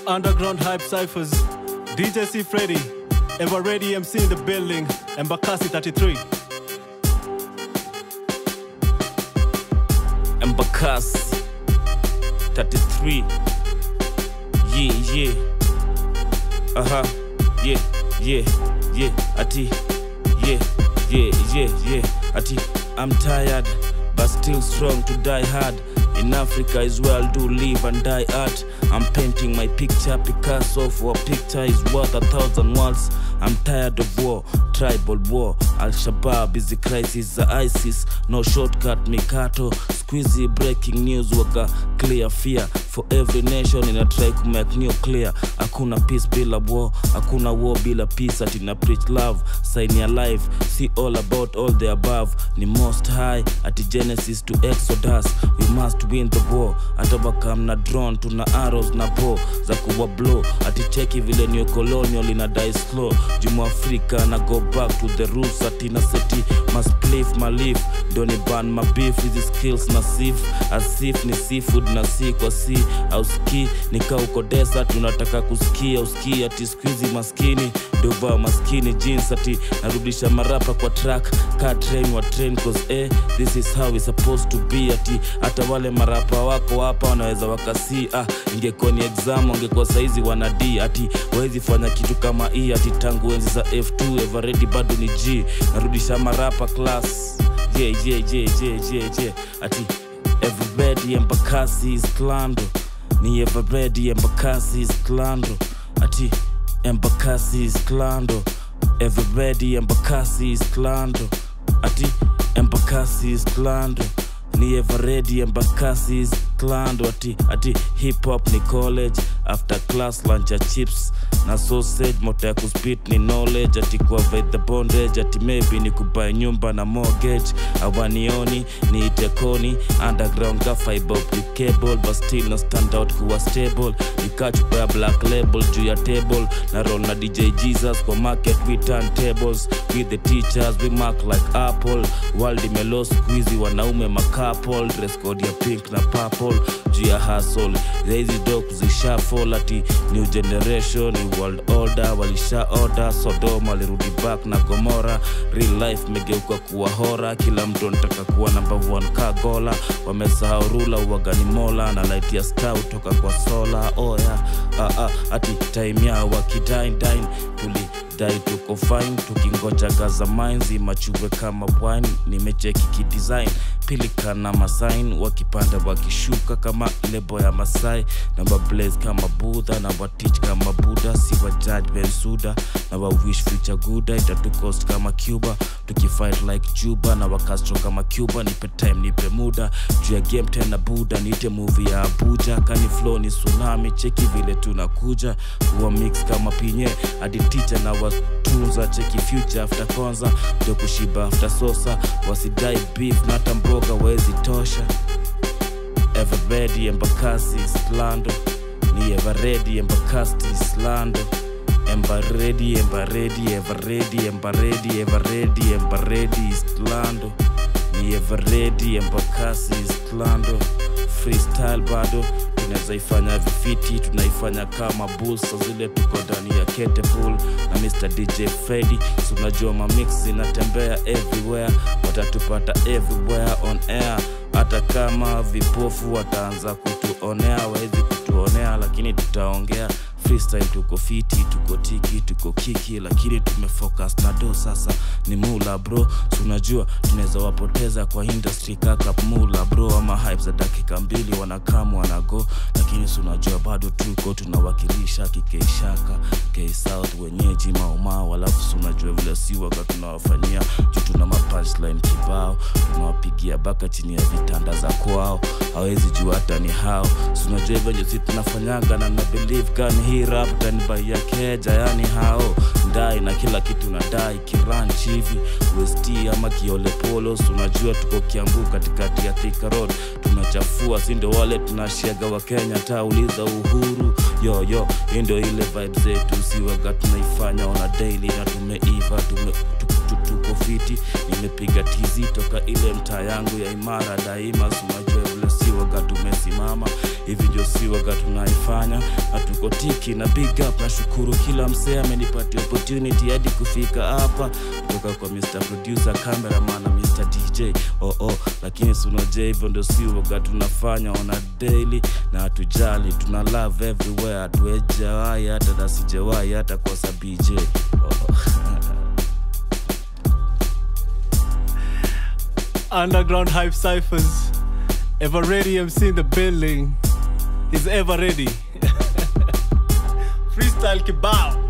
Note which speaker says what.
Speaker 1: Underground Hype Cyphers, DJ C Freddy, Ever Ready MC in the building, and Bakasi 33.
Speaker 2: And Bakasi 33. Yeah. Yeah. Ati. Yeah. Ati. I'm tired, but still strong to die hard. In Africa is where I'll do live and die at. I'm painting my picture, Picasso, for a picture is worth 1,000 words. I'm tired of war, tribal war. Al-Shabaab is the crisis, the ISIS. No shortcut, Mikato. Squeezy breaking news, waga clear fear. For every nation in a try to make nuclear. Hakuna peace bila war, hakuna war bila peace. Atina preach love, sign your life. See all about all the above. Ni most high, ati Genesis to Exodus. We must win the war. Atabakam na drone, tuna arrows na bow za kuwa blow. Ati cheki vile new colonial ina die slow. Jumu Africa na go back to the roots. Ati na seti must spliff my leaf. Doni ban my beef with the skills na sif. Asif ni seafood na si kwa si. Au ski nika uko desert tunataka kusikia. Usikia ati squeezy maskini dova maskini jeans. Ati narudisha marapa kwa track. Car train wa train cause this is how it's supposed to be. Ati hata wale marapa wako hapa wanaweza wakasi. Ingekuwa ni exam ungekuwa saizi wanadi. Ati wezi fanya kitu kama hii. Ati tangu enzi za F2 Ever Ready bado ni G. Narudisha marapa class. Yeah. Ati everybody and Bakasi is Klando. Ni Ever Ready and Bakasi is Klando. Ati Bakasi is Klando. Ever Ready and Bakasi is Klando. Ati Bakasi is Klando. Ni Ever Ready and Bakasi is Klando. Ati hip hop ni college. After class lunch ya chips na sausage. Moto ya kuspit ni knowledge. Ati kuavoid the bondage. Ati maybe ni kubuy nyumba na mortgage. Awanioni ni itekoni. Underground ka fiber optic cable. But still no stand out kuwa stable. Ni catch by black label juu ya table. Na roll na DJ Jesus kwa market we turn tables. With the teachers we mark like Apple. World imelo squeezy wanaume makapol. Dress code ya pink na purple. Juu ya hustle. Lazy dog zishuffle. Ati new generation, new world order. Walisha order, Sodoma walirudi back na Gomora. Real life megeuka kuwa hora. Kila mtu anataka kuwa number 1 kagola. Wamesahau rula uwaga ni mola. Na light ya star utoka kwa sola. Oh yeah, ati time ya wakidine dai tuko fine. Tukingoja gaza minds machuwe kama wine. Nimecheki kidesign pilika na masign. Wakipanda wakishuka kama lebo ya Masai. Na blaze kama Buddha. Na teach kama Buddha. Si wa judge Ben Suda. Na wish future good. Itatu cost kama Cuba. Tukifight like Juba. Na Castro kama Cuba. Nipe time nipe muda. Juu ya game tena Buddha. Nite movie ya Abuja. Kani flow ni tsunami. Cheki vile tunakuja. Kuwa mix kama pinye. Adi teacher na watunza. Cheki future after konza. Ndio kushiba after sosa. Wasidai beef na tamboga wezi tosha. Ever Ready and Bakasi is Klando. Ni Ever Ready and Bakasi is Klando. Ever Ready is Klando. Ni Ever Ready and Bakasi is Klando. Freestyle bado tunaweza ifanya vifiti. Tunaifanya kama bulls. So zile tuko ndani ya Kete Bull. Na Mr. DJ Freddy. So unajua mamix zinatembea everywhere. Watatupata everywhere on air. Hata kama vipofu wataanza kutuonea. Wawezi kutuonea lakini tutaongea. Freestyle tuko fiti, tuko tiki, tuko kiki. Lakini tumefocus na do sasa ni mula bro. So unajua tunaweza wapoteza kwa industry kaka mula bro. Ama hype za dakika 2 wanakamu wanago. Lakini so unajua bado tuko tunawakilisha kikeishaka K-South wenyeji maumao. Alafu so unajua vile si waka tunawafanyia. Juu tuna punchline kibao. Tunawapigia baka chini ya vitanda za kwao. Hawezi jua hata ni hao. So unajua hivyo si tunafanyaga. Na believe kani hii rap tani by ya keja. Yani hao ndai na kila kitu na dai kiranch hivi West ama Kiole Polo. So unajua tuko Kiambu katikati ya Thika Road. Tunachafua sindo wale tunashiaga wa Kenya. Tauliza Uhuru yo ndio ile vibe zetu. Siwaga tunaifanya on a daily. Na tumeiva tuko fiti. Nimepiga tizi toka ile mtaa yangu ya Imara daima. So unajua vile siwaga waga tumesimama. Hivi ndio si waga tunaifanya, hatuko tiki na big up. Na shukuru kila msee amenipatia opportunity hadi kufika hapa, kutoka kwa Mr. Producer, cameraman na Mr. DJ. Lakini si unajua hivyo ndio si waga tunafanya on a daily, na hatujali, tuna love everywhere, hatuejawahi hata na sijawahi hata kwa BJ.
Speaker 1: Underground hype ciphers, Ever Ready MC in the building. He's ever ready. Freestyle kibao.